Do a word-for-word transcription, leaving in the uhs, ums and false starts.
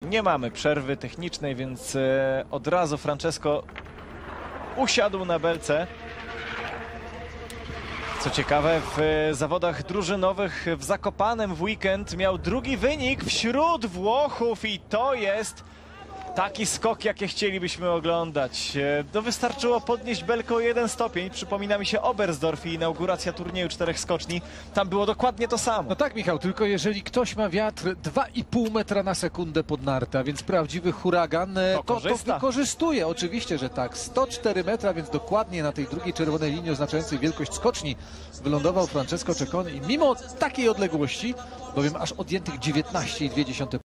Nie mamy przerwy technicznej, więc e, od razu Francesco usiadł na belce. Co ciekawe, w zawodach drużynowych w Zakopanem w weekend miał drugi wynik wśród Włochów i to jest taki skok, jakie chcielibyśmy oglądać. To wystarczyło podnieść belkę o jeden stopień. Przypomina mi się Oberstdorf i inauguracja turnieju czterech skoczni. Tam było dokładnie to samo. No tak, Michał, tylko jeżeli ktoś ma wiatr dwa i pół metra na sekundę pod nartę, a więc prawdziwy huragan, To to, to korzysta. wykorzystuje. Oczywiście, że tak. sto cztery metra, więc dokładnie na tej drugiej czerwonej linii oznaczającej wielkość skoczni wylądował Francesco Cecconi i mimo takiej odległości, bowiem aż odjętych dziewiętnaście i dwie dziesiąte